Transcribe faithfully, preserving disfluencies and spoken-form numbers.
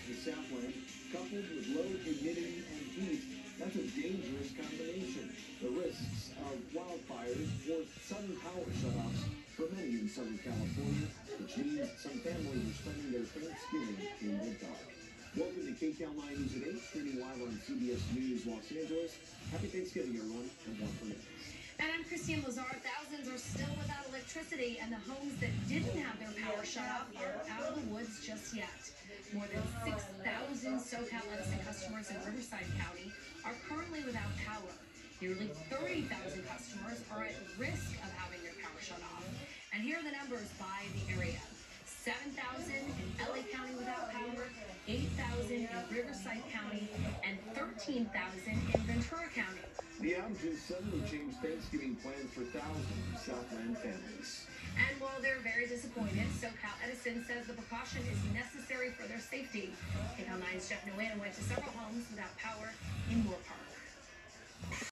the Southland, coupled with low humidity and heat, that's a dangerous combination. The risks of wildfires or sudden power shutoffs for many in Southern California, which means some families are spending their Thanksgiving in the dark. Welcome to K C A L nine News at eight, streaming live on C B S News Los Angeles. Happy Thanksgiving, everyone. I'm Juan Fernandez. And I'm Kristine. Lazar. Thousands are still without electricity, and the homes that didn't have their power shut off aren't out of the woods just yet. More than six thousand SoCal Edison customers in Riverside County are currently without power. Nearly thirty thousand customers are at risk of having their power shut off. And here are the numbers by the area. seven thousand in L A County without power, eight thousand in Riverside County, and thirteen thousand in Ventura County. The outages suddenly changed Thanksgiving plans for thousands of Southland families. And while they're very disappointed, SoCal Edison says the precaution is necessary for their safety. K C A L nine's Jeff Nguyen went to several homes without power in Moore Park.